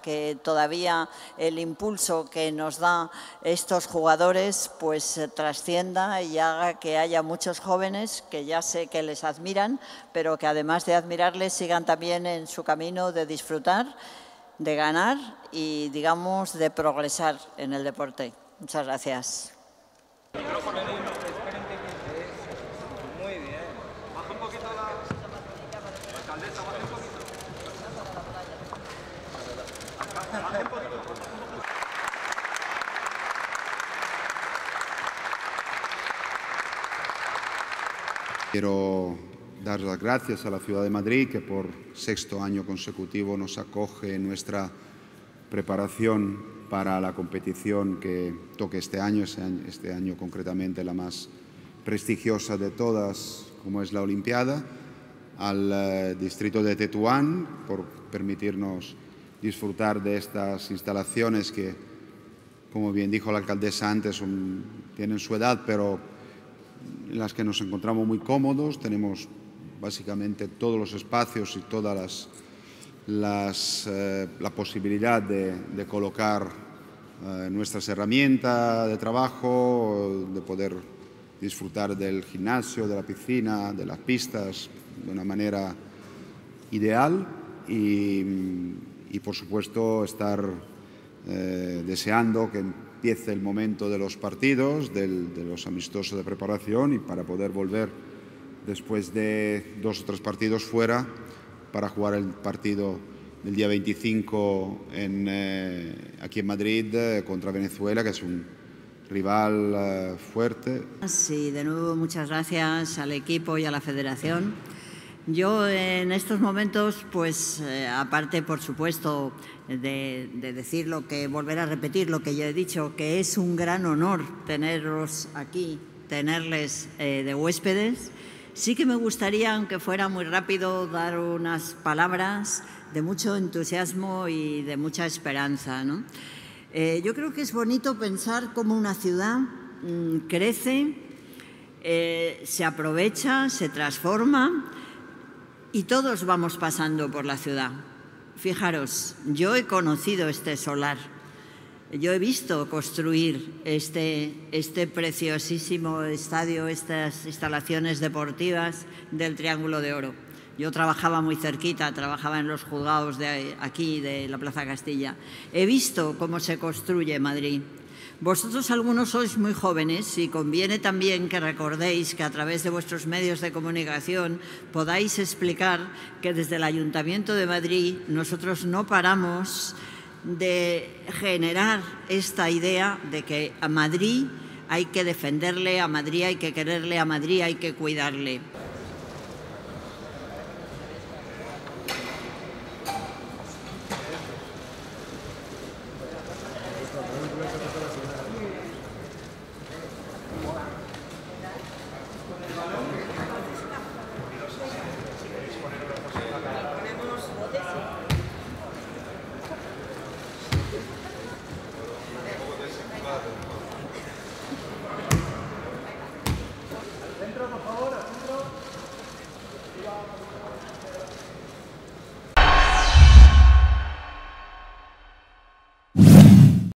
que todavía el impulso que nos da estos jugadores pues trascienda y haga que haya muchos jóvenes que ya sé que les admiran, pero que además de admirarles sigan también en su camino de disfrutar, de ganar y, digamos, de progresar en el deporte. Muchas gracias. Muy bien. Baja un poquito la alcaldesa, baja un poquito. Baja un poquito. Quiero dar las gracias a la ciudad de Madrid, que por sexto año consecutivo nos acoge en nuestra preparación para la competición que toque este año concretamente la más prestigiosa de todas, como es la Olimpiada, al distrito de Tetuán por permitirnos disfrutar de estas instalaciones que, como bien dijo la alcaldesa antes, tienen su edad, pero en las que nos encontramos muy cómodos. Tenemos básicamente todos los espacios y todas la posibilidad de colocar nuestras herramientas de trabajo, de poder disfrutar del gimnasio, de la piscina, de las pistas de una manera ideal y por supuesto estar deseando que empiece el momento de los partidos, de los amistosos de preparación, y para poder volver después de 2 o 3 partidos fuera para jugar el partido del día 25 aquí en Madrid contra Venezuela, que es un rival fuerte. Sí, de nuevo muchas gracias al equipo y a la federación. Yo en estos momentos, pues aparte por supuesto de decir volver a repetir lo que ya he dicho, que es un gran honor tenerlos aquí, tenerles de huéspedes, sí que me gustaría, aunque fuera muy rápido, dar unas palabras de mucho entusiasmo y de mucha esperanza, ¿no? Yo creo que es bonito pensar cómo una ciudad crece, se aprovecha, se transforma y todos vamos pasando por la ciudad. Fijaros, yo he conocido este solar, yo he visto construir este preciosísimo estadio, estas instalaciones deportivas del Triángulo de Oro. Yo trabajaba muy cerquita, trabajaba en los juzgados de aquí, de la Plaza Castilla. He visto cómo se construye Madrid. Vosotros algunos sois muy jóvenes y conviene también que recordéis que a través de vuestros medios de comunicación podáis explicar que desde el Ayuntamiento de Madrid nosotros no paramos de generar esta idea de que a Madrid hay que defenderle, a Madrid hay que quererle, a Madrid hay que cuidarle.